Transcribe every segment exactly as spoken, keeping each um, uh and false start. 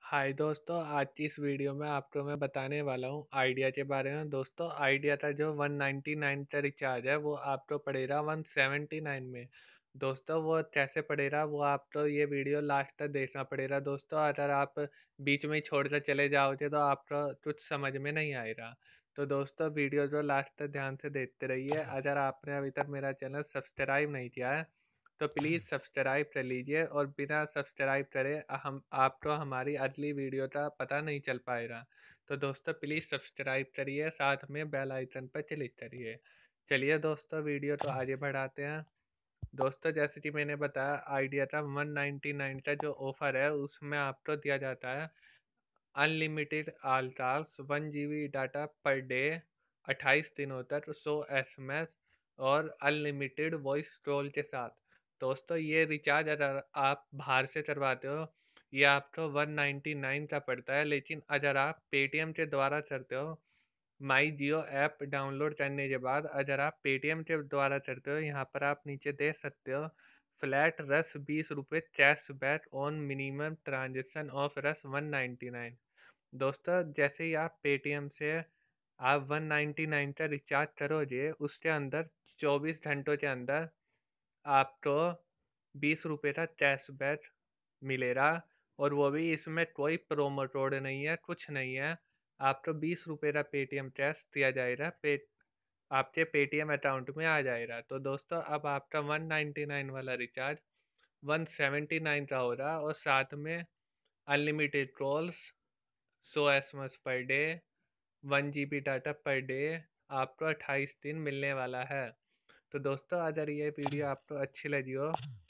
हाय दोस्तों, आज की इस वीडियो में आपको मैं बताने वाला हूँ आइडिया के बारे में। दोस्तों, आइडिया का जो वन नाइन्टी नाइन का रिचार्ज है वो आपको पड़ेगा वन सेवेंटी नाइन में। दोस्तों, वो कैसे पड़ेगा वो आपको ये वीडियो लास्ट तक देखना पड़ेगा। दोस्तों, अगर आप बीच में ही छोड़कर चले जाओगे तो आपको कुछ समझ में नहीं आएगा। तो दोस्तों, वीडियो जो लास्ट तक ध्यान से देखते रहिए। अगर आपने अभी तक मेरा चैनल सब्सक्राइब नहीं किया है तो प्लीज़ सब्सक्राइब कर लीजिए, और बिना सब्सक्राइब करे हम आपको हमारी अगली वीडियो का पता नहीं चल पाएगा। तो दोस्तों, प्लीज़ सब्सक्राइब करिए, साथ में बेल आइकन पर क्लिक करिए। चलिए दोस्तों, वीडियो तो आगे बढ़ाते हैं। दोस्तों, जैसे कि मैंने बताया, आइडिया का वन नाइन्टी नाइन का जो ऑफ़र है उसमें आपको दिया जाता है unlimited all calls, one G B data per day, अट्ठाईस दिनों तक, सौ एस एम एस और अनलिमिटेड वॉइस कॉल के साथ। दोस्तों, ये रिचार्ज अगर आप बाहर से करवाते हो ये आपको वन नाइन्टी नाइन का पड़ता है, लेकिन अगर आप पेटीएम के द्वारा करते हो, माई जियो ऐप डाउनलोड करने के बाद अगर आप पेटीएम के द्वारा करते हो, यहाँ पर आप नीचे देख सकते हो फ्लैट रस बीस रुपये cashback on minimum transaction of Rs one ninety nine. दोस्तों, जैसे ही आप पेटीएम से आप वन नाइन्टी नाइन का रिचार्ज करोगे, उसके अंदर चौबीस घंटों के अंदर आपको बीस रुपये का कैशबैक मिलेगा। और वो भी इसमें कोई प्रोमो कोड नहीं है, कुछ नहीं है। आपको बीस रुपये का पेटीएम कैश दिया जाएगा, पे आपके पेटीएम अकाउंट में आ जाएगा। तो दोस्तों, अब आपका वन नाइन्टी नाइन वाला रिचार्ज वन सेवेंटी नाइन का हो रहा, और साथ में अनलिमिटेड कॉल्स, सौ S M S per day, one G B data per day आपको अट्ठाईस दिन मिलने वाला है। तो दोस्तों, अगर ये वीडियो आपको अच्छी लगी हो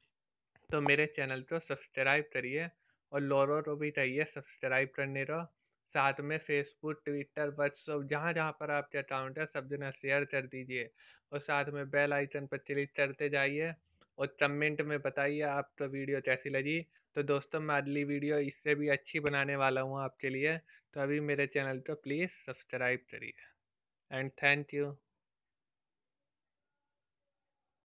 तो मेरे चैनल को सब्सक्राइब करिए, और लोगों को भी चाहिए सब्सक्राइब करने को। साथ में फेसबुक, ट्विटर, व्हाट्सअप, जहाँ जहाँ पर आपके अकाउंट है सब जगह शेयर कर दीजिए, और साथ में बेल आइकन पर क्लिक करते जाइए, और कमेंट में बताइए आपको वीडियो कैसी लगी। तो दोस्तों, मैं अगली वीडियो इससे भी अच्छी बनाने वाला हूँ आपके लिए। तो अभी मेरे चैनल को प्लीज़ सब्सक्राइब करिए, एंड थैंक यू।